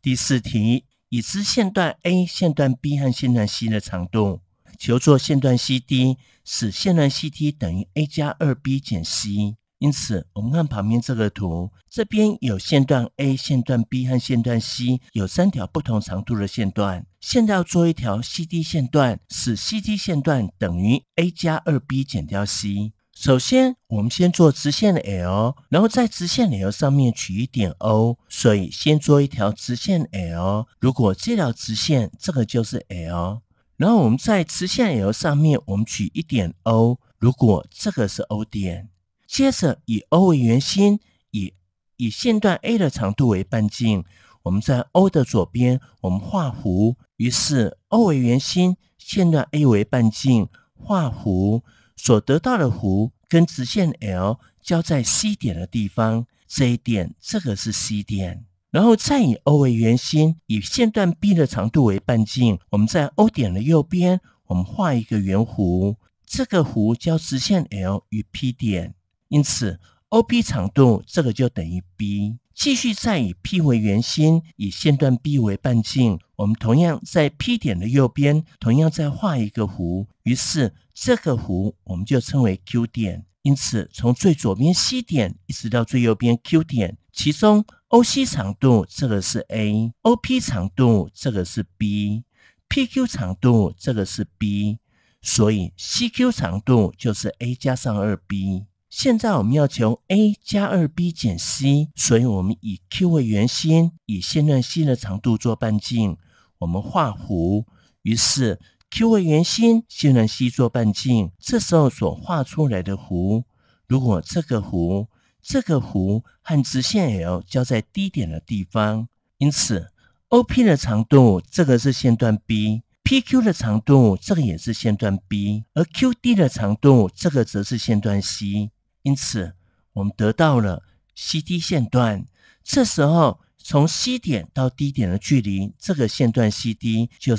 第4题，已知线段 A、线段 B 和线段 C 的长度，求作线段 CD， 使线段 CD 等于 A 加 2B 减 C。因此我们看旁边这个图，这边有线段 A、线段 B 和线段 C， 有3条不同长度的线段。现在要做一条 CD 线段，使 CD 线段等于 A 加 2B 减掉 C。首先我们先做直线 L， 然后在直线 L 上面取一点 O， 所以先做一条直线 L。 如果这条直线这个就是 L， 然后我们在直线 L 上面我们取一点 O， 如果这个是 O 点，接着以 O 为圆心，以线段 A 的长度为半径，我们在 O 的左边我们画弧，于是 O 为圆心，线段 A 为半径，画弧，所得到的弧跟直线 L 交在 C 点的地方，这一点这个是 C 点。然后再以 O 为圆心，以线段 B 的长度为半径，我们在 O 点的右边我们画一个圆弧，这个弧交直线 L 与 P 点，因此 OP 长度这个就等于 B。 继续再以 P 为圆心，以线段 B 为半径，我们同样在 P 点的右边同样再画一个弧，于是这个弧我们就称为 Q 点。因此从最左边 C 点一直到最右边 Q 点，其中 OC 长度这个是 A， OP 长度这个是 B， PQ 长度这个是 B， 所以 CQ 长度就是 A 加上 2B。 现在我们要求 A 加 2B 减 C， 所以我们以 Q 为圆心，以线段 C 的长度做半径，我们画弧，于是 Q 为圆心，线段 C 做半径，这时候所画出来的弧，如果这个弧和直线 L 交在 D 点的地方，因此 OP 的长度这个是线段 B，PQ 的长度这个也是线段 B， 而 QD 的长度这个则是线段 C， 因此我们得到了 CD 线段。这时候从 C 点到 D 点的距离，这个线段 CD 就是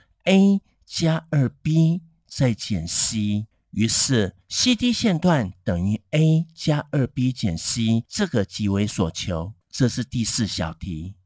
A 加 2B 再减 C， 于是 CD 线段等于 A 加 2B 减 C， 这个即为所求。这是第4小题。